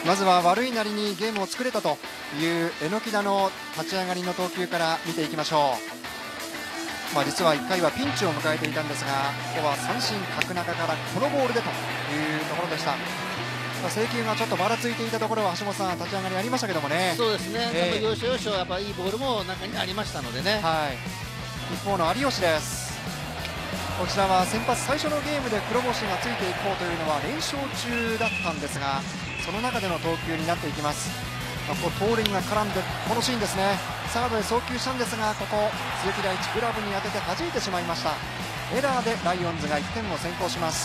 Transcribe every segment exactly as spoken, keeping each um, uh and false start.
まずは悪いなりにゲームを作れたという榎田の立ち上がりの投球から見ていきましょう。まあ、実はいっかいはピンチを迎えていたんですが、ここは三振角中からこのボールでというところでした。まあ、制球がちょっとばらついていたところは橋本さん立ち上がりありましたけどもね。 そうですね、 えー、 要所要所やっぱいいボールも中にありましたのでね。 はい、一方の有吉です。こちらは先発最初のゲームで黒星がついていこうというのは連勝中だったんですが、その中での投球になっていきます。まあ、ここ盗塁が絡んでこのシーンですね。サードへ送球したんですが、ここ鈴木大地グラブに当てて弾いてしまいました。エラーでライオンズがいってんを先行します。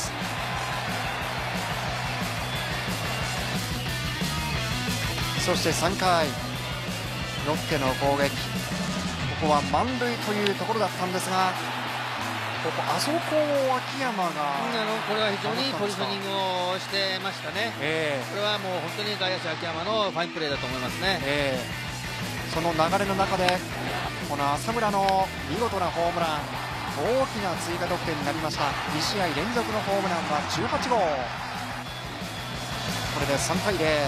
そしてさんかいロッテの攻撃、ここは満塁というところだったんですが、ここあそこを秋山が、 あのこれは非常にいいポジショニングをしてましたね。えー、これはもう本当に外野手秋山のファインプレーだと思いますね。えー、その流れの中でこの浅村の見事なホームラン、大きな追加得点になりました。に試合連続のホームランはじゅうはちごう、これでさんたいゼ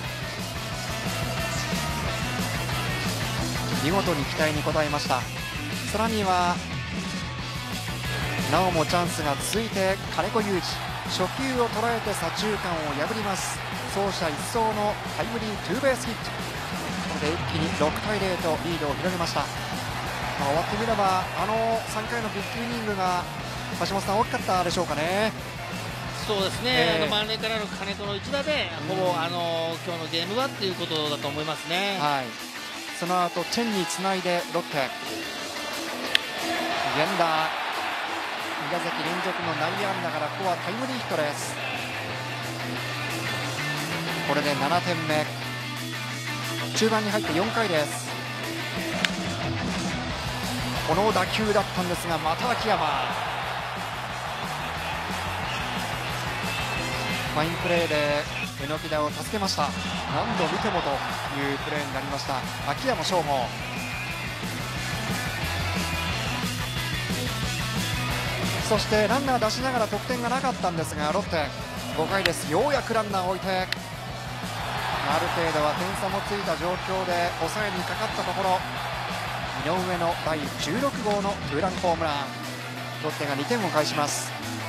ロ、見事に期待に応えました。さらにはなおもチャンスが続いて金子裕二、初球を捉えて左中間を破ります。走者一掃のタイムリーツーベースヒット、これで一気にろくたいゼロとリードを広げました。まあ、終わってみればあのさんかいのビッグイニングが橋本さん大きかったでしょうかね。 そうですね、えー、あの満塁からの金子の一打でほぼ、うん、あの今日のゲームはっていうことだと思いますね。 はい、その後チェンにつないでロッテ源田に打席連続の内野安打からここはタイムリーヒットです。これでななてんめ、中盤に入ってよんかいです。この打球だったんですが、また秋山ファインプレーで榎田を助けました。何度見てもというプレーになりました。秋山翔吾、そしてランナー出しながら得点がなかったんですが、ロッテごかいです。ようやくランナーを置いて、ある程度は点差もついた状況で抑えにかかったところ、井上のだいじゅうろくごうのツーランホームラン、ロッテがにてんを返します。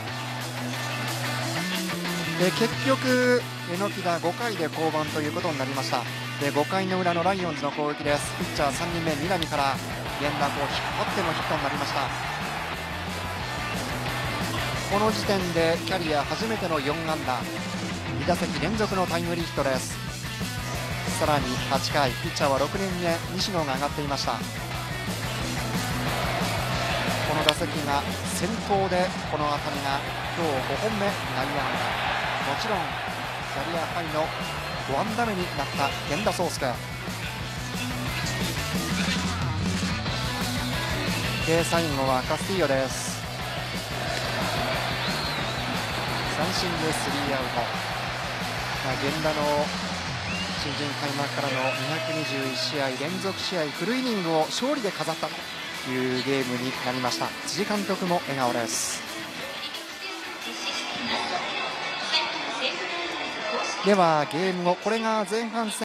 で結局榎田ごかいで降板ということになりました。でごかいの裏のライオンズの攻撃です。ピッチャーさんにんめ南から源田を引っ張ってのヒットになりました。この時点でキャリア初めてのよんあんだ、に打席連続のタイムリーヒットです。さらにはちかい、ピッチャーはろくねんめ西野が上がっていました。この打席が先頭で、この当たりが今日ごほんめ内野安打、もちろんキャリアハイのごあんだめになった源田壮亮。で最後はカスティーヨです。三振でスリーアウト。まあ、源田の新人開幕からのにひゃくにじゅういちしあい連続試合フルイニングを勝利で飾ったというゲームになりました。辻監督も笑顔です。ではゲーム後、これが前半戦